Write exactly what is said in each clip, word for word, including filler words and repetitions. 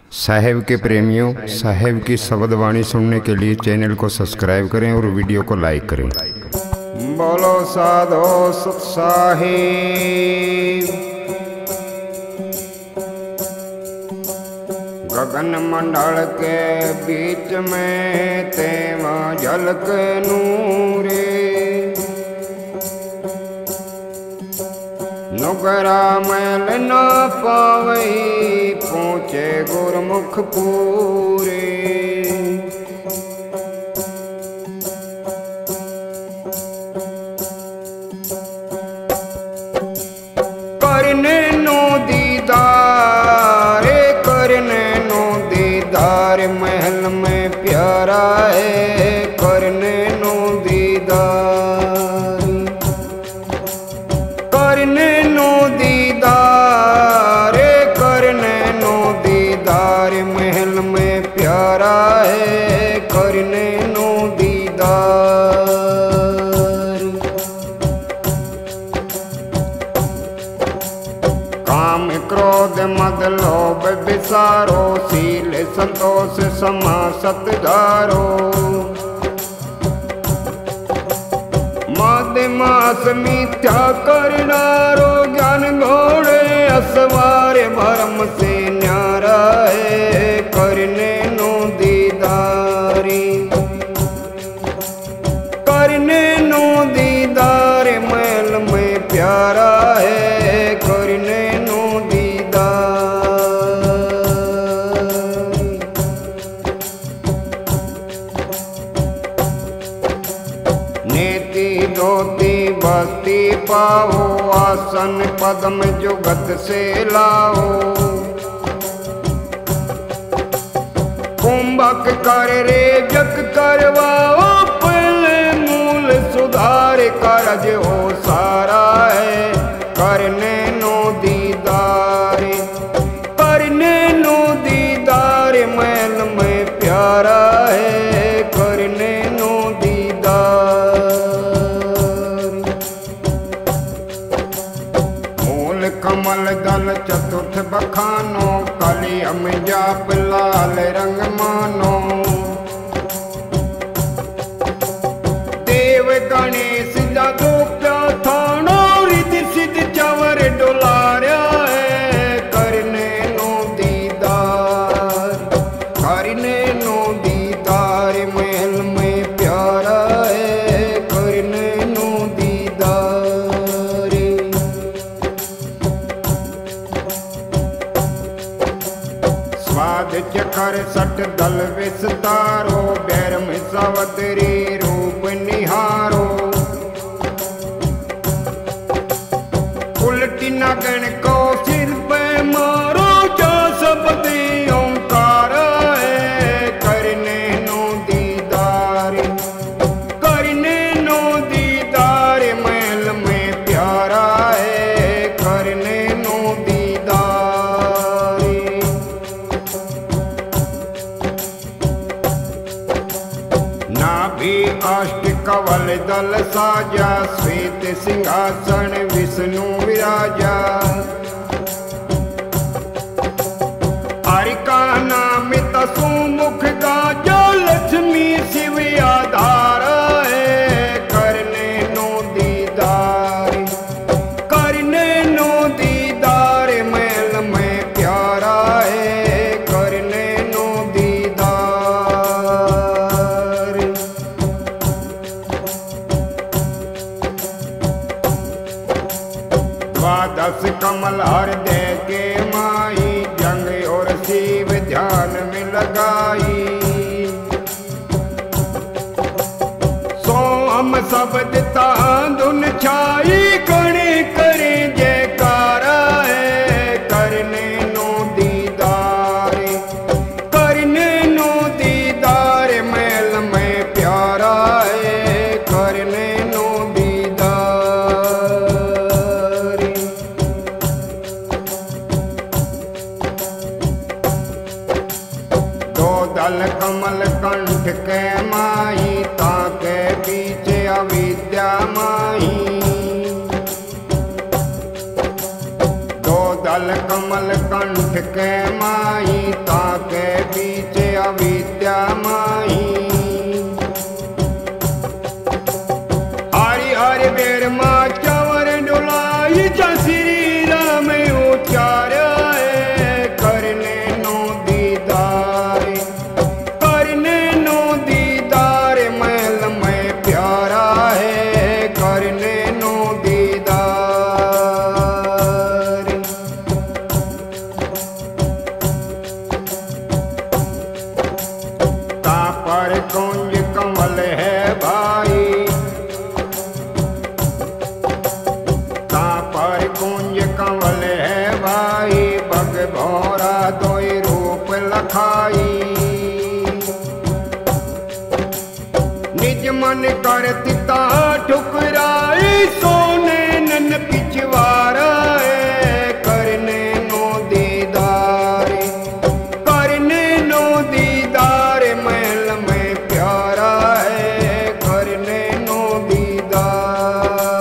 साहेब के प्रेमियों, साहेब की शब्दवाणी सुनने के लिए चैनल को सब्सक्राइब करें और वीडियो को लाइक करें। बोलो साधो सत साहिब। गगन मंडल के बीच में तेवा झलक नूरे, नुगरा मैल न पावई पहुँचे गुरमुख पूरे। करने नो दीदार, करने नो दीदार महल में प्यारा है, करने नो दीदार, करने नो दीदार, करने नो दीदार महल में प्यारा है, करने नो दीदार। काम क्रोध मद लोभ विसारो, सील संतोष समा सतधारो। मद मास मिथ्या करनारो, ज्ञान घोड़े असवार भरम से न्यारा है, करने नो दीदारी, करने नो दीदार महल में प्यारा है, करने नो दीदार। नेति धोती बस्ती पाओ, आसन पद्म जुगत से लाओ। कुंभक कर रे जग करवाओ, पहले मूल सुधार करज हो सारा है, करने नो दीदार, करने नो दीदार महल में प्यारा है, करने नो दीदार। मूल कमल दल चतुर्थ बखानो, कली हम जाप लाल रंग मानो। देव गणेश जादू प्या थानो, रिद्धि सिद्ध चवर डुलार्या है, करने नो दीदार, करने नो दीदार महल में प्यारा है, करने नो दीदार। स्वाद चखर सट दल विस्तारो, बैर में सावतरी रूप निहारो। उल्टी नगन को सिर पे मारो, जो शब्द ओंकार है, करने नो दीदार, करने नो दीदार महल में प्यारा है, करने नो दीदार। नाभि अष्ट कवल दल साजा, श्वेत सिंहासन विष्णु विराजा। हरि का नाम तसु मुख गाजा, लक्ष्मी शिव आधार है, करने नो दीदार, करने नो दीदार महल में प्यारा है, करने नो दीदार। द्वादश कमल हृदय के माई, जंग और शिव ध्यान में लगाई। सो हम शब्द धुन छाई, गणे करे जयकारा है, करने नो दीदार, करने नो दीदार महल में प्यारा है, करने नो दीदार। दो दल कमल कंठ के माई, ताके पीछे अविद्या माई। दो दल धवल कमल कंठ के माई, ताके बीच अविद्या माई। हरि हरि बेर माँ चवर डुलाई, श्री राम उचार्य करने नो दीदार, करने नो दीदार महल में प्यारा है, करने नो दीदार। ता पर कुंज कमल है भाई, ता पर कुंज कमल है भाई, बग भौरा दोई रूप लखाई। निज मन कर तिता ठुकराई, सोने नन पिछवारा है, करने नो दीदार, करने नो दीदार महल में प्यारा है, करने नो दीदार।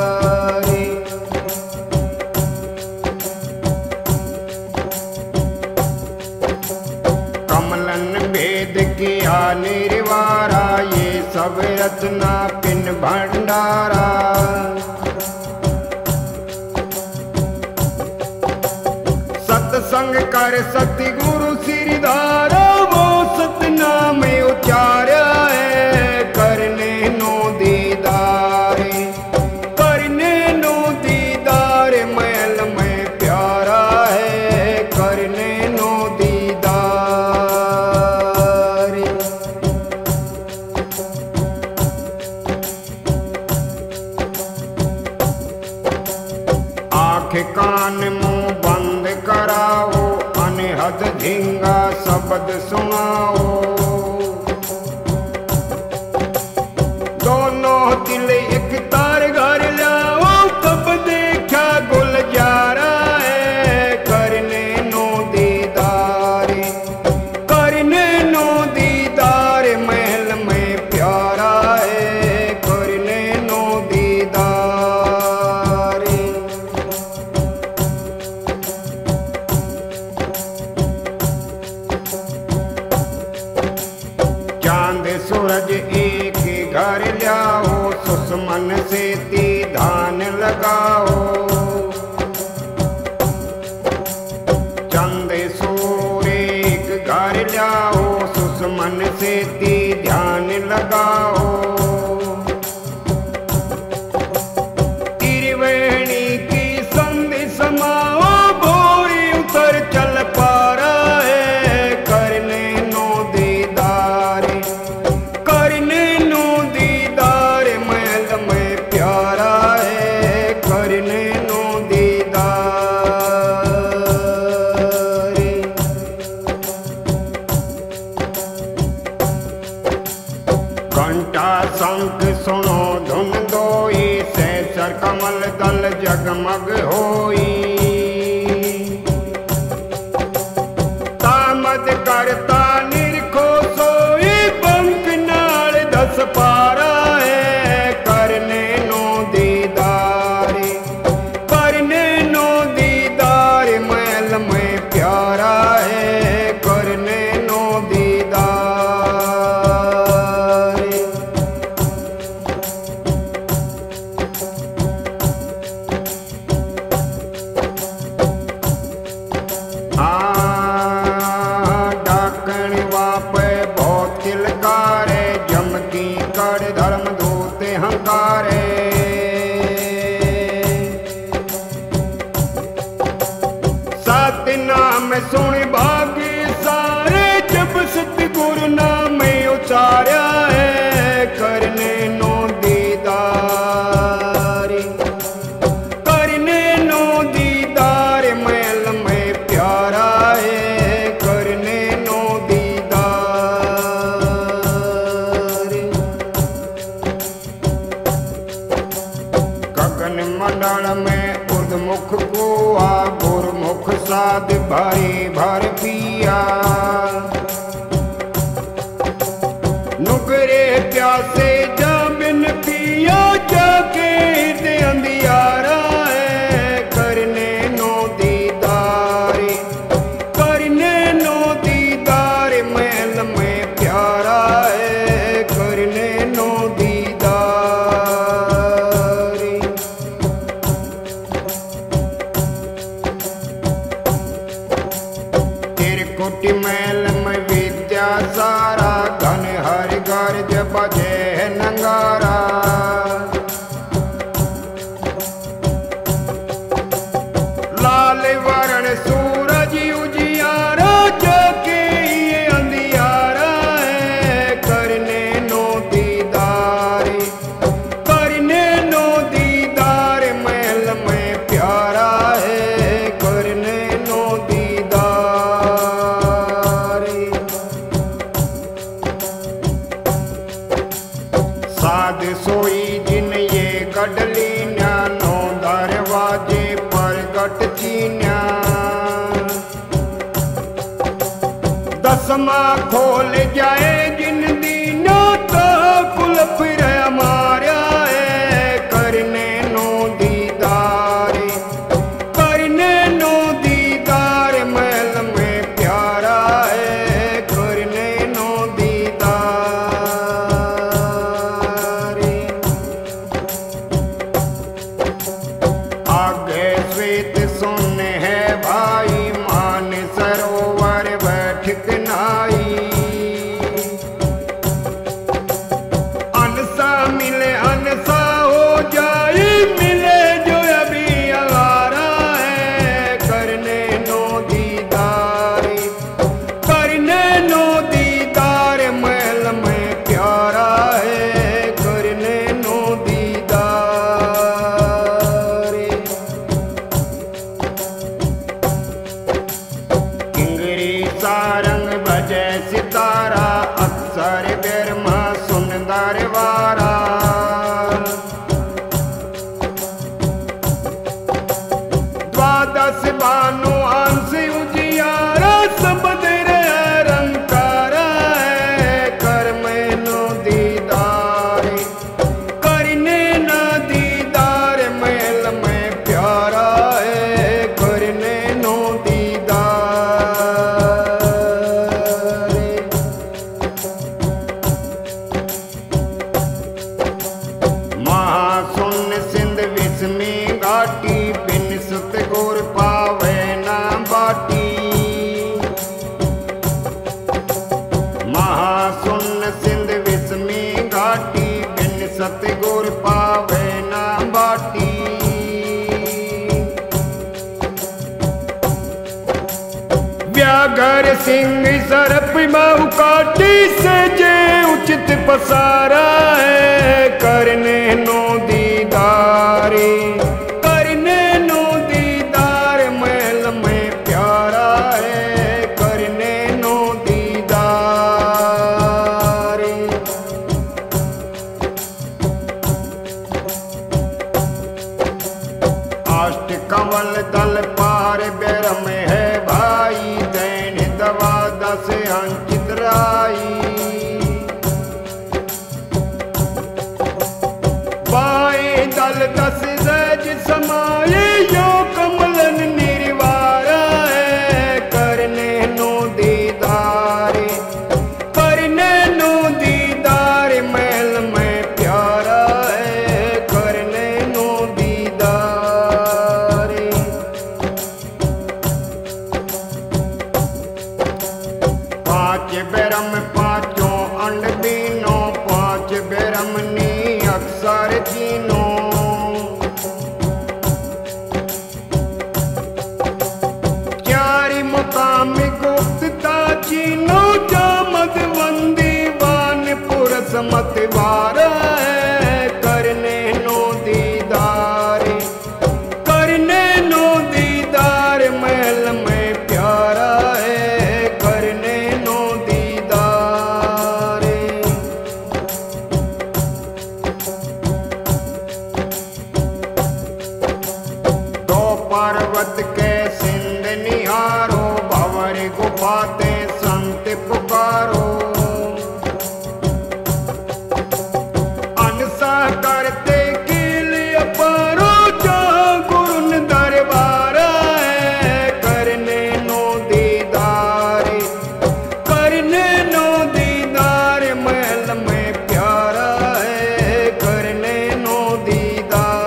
कमलन भेद किया निर्वारा, ये सब रत्ना पिन भंडारा। सत्संग कर सतगुरु सिरधारा, वो सतनाम उचार्या है, करने नो दीदार, करने नो दीदार महल में प्यारा है, करने नो दीदार। आँख कान मुंह बंद कराओ, अनहद झिंगा शब्द सुनाओ। दोनों दिल एक तार घर लाओ, तब देखा गुलजारा है, करने नो दीदार, करने नो दीदार महल में प्यारा है, करने नो दीदार। चांद सूरज एक घर लाओ, सुषमन से ती धान लगाओ। चंद सूर्य एक घर लाओ, सुषमन से ती ध्यान लगाओ। त्रिवेणी की संधि समाओ, भोरी उतर चल पारा है, करने नो दीदार, करने नो दीदार महल में प्यारा है, करने नो दीदार। घंटा शंख सुनो धुन दोई, सहस्र कमल दल जगमग होई। तामद करता निरखो सोई, पंख नाल दस पारा है, करने नो दीदार, करने नो दीदार महल में प्यारा है, करने नो दीदार। आ डाकण वापे बहुत तिलकारे, जमकी कर धर्म दूते हंकारे। सत नाम सुन भागी सारे, जब सतगुरु नाम उचार्या है, करने नो दीदार, करने नो दीदार महल में प्यारा है, करने नो दीदार। गगन मंडल में उर्धमुख गोआ, गुरमुख साध भारी भर पिया। नुकरे प्यासे जा बिन पिया, जाके अंधियारा है, करने नो दीदार। कुटी महल में विद्या सारा, धन हर घर जब बजे है नंगारा। लाल वरण सूरज उजियारा, जो के ये अंधियारा है, करने नो दीदार, करने नो दीदार महल में प्यारा है, करने नो दीदार। साध सोई जिन ये गडली नो दरवाजे पर गट चीन्या, दसमा खोल जाए जिन दीना तो कुल फिर मारा है, करने नो दीदार, करने नो दीदार महल में प्यारा है, करने नो दीदार। आगे श्वेत सोने है भाई, मान सरोवर बैठक नाई, अनसा मिले अनसा हो जाए, मिले जो अभी अवारा है, करने नो दीदार, करने नो दीदार महल में प्यारा है, करने नो दीदार। सारंग बजे सितारा, अक्सर बेरमा सुंदर वारा, द्वादश बानु अंश उजियारा, सबद रंकारा है, कर में नो दीदार, करने ना दीदार महल में प्यारा है, करने नो दीदार। महासुन सिंध विस्मी घाटी, बिन सुत गुर पावे ना बाटी, महासुन सिंध विस्मी घाटी, बिन सत गुर पावे ना बाटी। व्याघ्र सिंह सर्प बहु काटी, से जे उचित पसारा है, करने नो दीदार, करने नो दीदार महल में प्यारा है, करने नो दीदार। अष्ट कंवल दल पार बेरम है भाई, दैन दवा दस अंकित राई, बाए दल दस रज समाये, यो कमलन निर्वारा है, करने नो दीदार, करने नो दीदार महल में प्यारा है, करने नो दीदार। पांच बेरम पांचों अंड दीनो, पांच बेरम नी अक्सर चीनो, चारि मुकाम गुप्तता चीनो, जामद वंदी वान पुरस मत वारा है, करने नो दीदार, करने नो दीदार महल में प्यारा है, करने नो दीदार। दो पर्वत के सिंध निहारो, भंवर गुफाते संत पुकारो, अनसा करते कील अपारो, जहाँ गुरुन दरबारा है, करने नो दीदार, करने नो दीदार महल में प्यारा है, करने नो दीदार।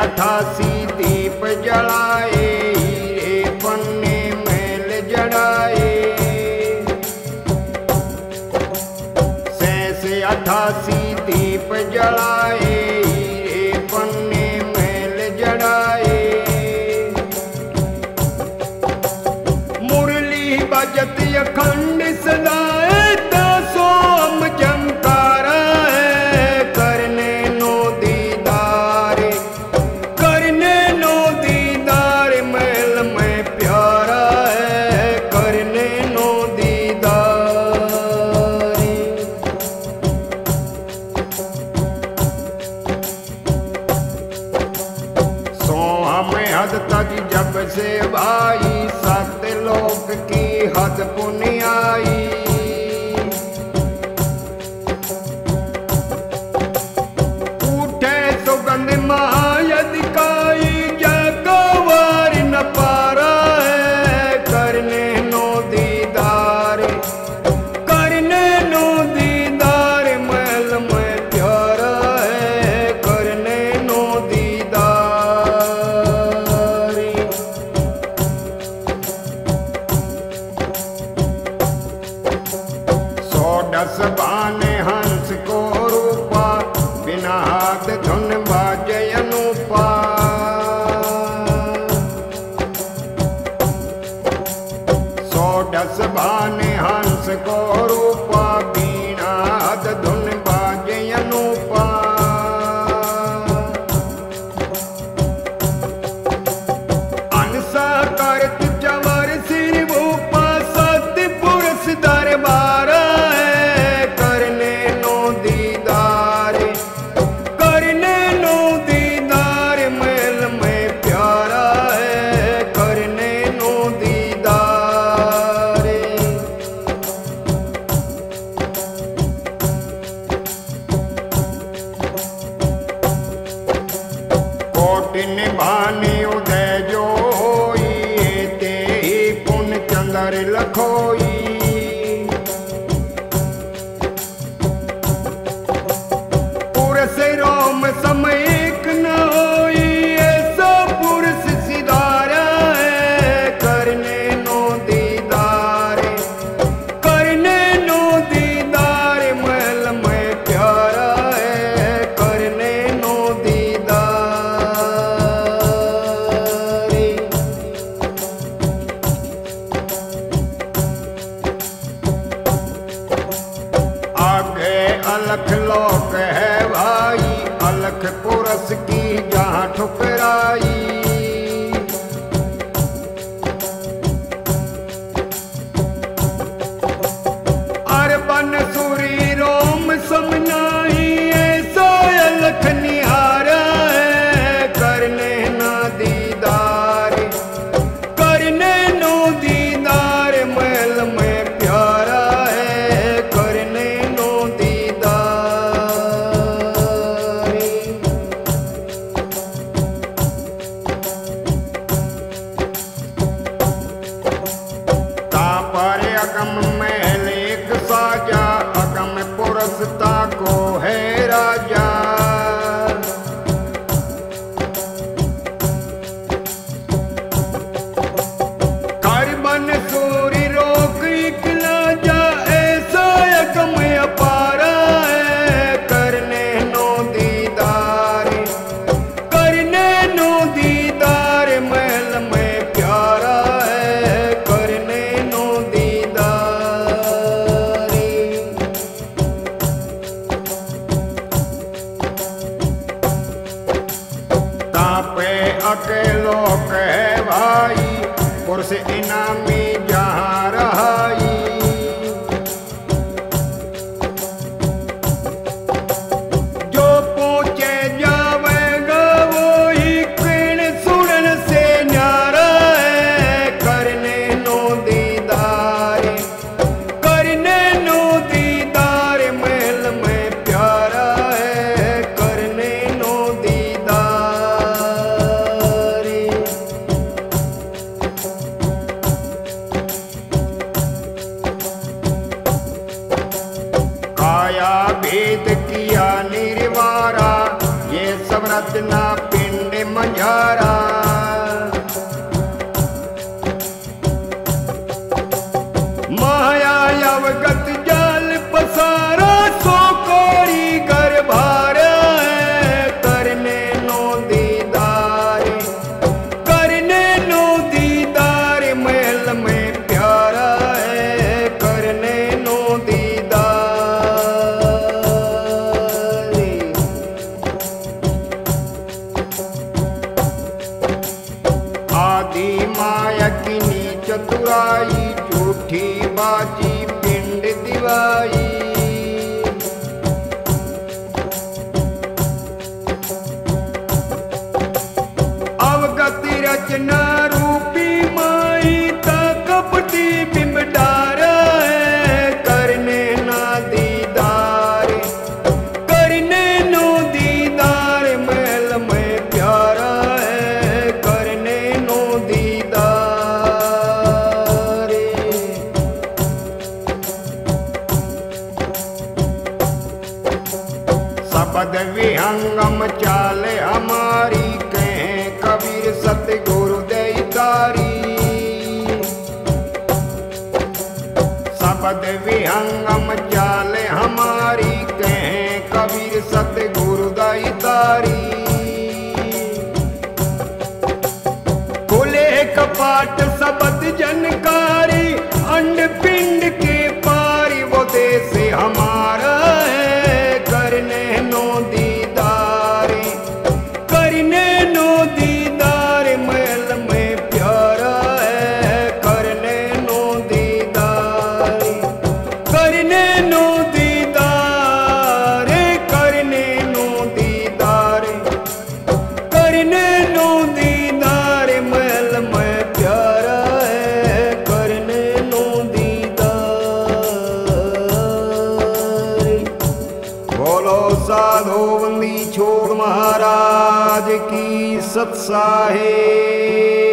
अठासी दीप जलाए, हीरे पन्ने मैल जड़ाए। सैसे अठासी दीप जलाए, हीरे पन्ने मैल जड़ाए। मुरली बजत अखंड सदाए, दासों चमकारा है। करने नो दीदार, करने नो दीदार, महल में प्यारा है। करने नो दीदार। सोहा में हद तक जब से भाई, सत्य लोक की हद पुण्य आई। उठे सुगंध महायदिकाई, जगवार न पारा है। करने नो दीदार, करने नो दीदार, महल में प्यारा है। करने नो दीदार। षोडश बाने हंस को रूपा, बिना हाथ धुन बाजे अनुपा। षोडश बाने हंस को रूपा, बिना हाथ धुन बाजे अनुपा। अनसा करत जवर सिर भूपा, सत्य पुरुष दरबार है। करने नो दीदार, करने नो दीदार, महल में प्यारा है। करने नो दीदार। कोटिन भानी उदय जो होई, ते ही पुन चंद्र लखोई। पुरुष रोम समय एक न होई, ऐसा पुरुष सिधारा है। करने नो दीदार, करने नो दीदार, महल में प्यारा है। करने नो दीदार। आगे अलख लोक है भाई, अलख पुरुष की जहाँ ठुकराई। अर बन सुरी रोम समनाई, ऐसा अलख निहारा है। करने ना दीदार, करने नो दीदार, महल में प्यारा है। करने नो दीदार। तापर अगम महल एक साजा, अगम पुरस्ता को है राजा। कर बन सूरी रोक इकला जा, ऐसा अगम अपारा है। करने नो दीदार, करने नो दीदार, महल में प्यारा है। करने नो दीदार। तापे अकेलो कह भाई, पुरुष इनामी जहाँ रहाई। जो पहुँचे जावेगा वो ही किण सुनन से न्यारा है। करने नो दीदार, करने नो दीदार, महल में प्यारा है। करने नो दीदार। भेद किया निर्वारा, ये सब रचना पिंड मन चतुराई, झूठी बाजी पिंड दिवाई। अवगति रचना रूपी माई ता कपटी बिंब डारा है, करने ना दीदार, करने नो दीदार महल में प्यारा है, करने नो दीदार। शब्द विहंगम चाले हमारी, कबीर सतगुरु दैतारी। शब्द विहंगम चाले हमारी, कहें कबीर सतगुरु दैतारी। खुले कपाट शब्द जनकारी, अंड पिंड के पारी वो देश हमारा है, करने नो दीदार, करने नो दीदार महल में प्यारा है, करने नो दीदार, करने नो दीदार, करने नो दीदार, करने नो दीदार महल में प्यारा है, करने नो दीदार। बोलो साधो बंदी छोड़ महाराज की सत साहेब।